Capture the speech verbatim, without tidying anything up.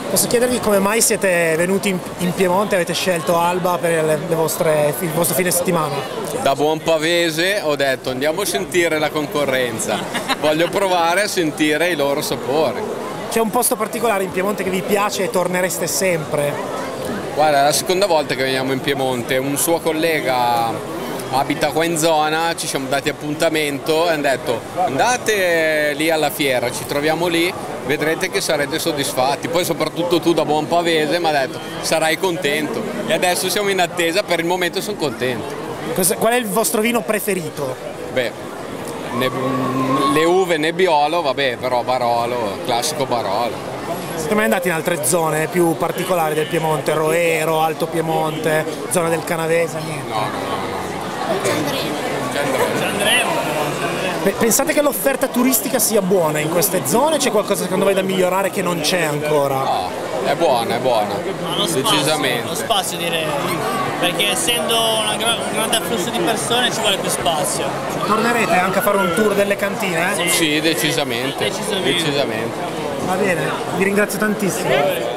Posso chiedervi come mai siete venuti in, in Piemonte e avete scelto Alba per le, le vostre, il vostro fine settimana? Da buon pavese ho detto andiamo a sentire la concorrenza, voglio provare a sentire i loro sapori. C'è un posto particolare in Piemonte che vi piace e tornereste sempre? Guarda, è la seconda volta che veniamo in Piemonte, un suo collega abita qua in zona, ci siamo dati appuntamento e hanno detto andate lì alla fiera, ci troviamo lì, vedrete che sarete soddisfatti. Poi soprattutto tu da buon pavese mi ha detto sarai contento e adesso siamo in attesa, per il momento sono contento. Qual è il vostro vino preferito? Beh, ne, le uve Nebbiolo, vabbè, però Barolo, classico Barolo. Siete mai andati in altre zone più particolari del Piemonte? Roero, Alto Piemonte, zona del Canavese? Niente. No, no, no, no. Ci andremo. Ci andremo. Ci andremo. Pensate che l'offerta turistica sia buona in queste zone? C'è qualcosa secondo voi da migliorare che non c'è ancora? No, è buona, è buona, Ma lo spazio, decisamente. lo spazio direi, perché essendo una gra un grande afflusso di persone ci vuole più spazio. Tornerete anche a fare un tour delle cantine? Sì, decisamente. Decisamente. decisamente. Va bene, vi ringrazio tantissimo.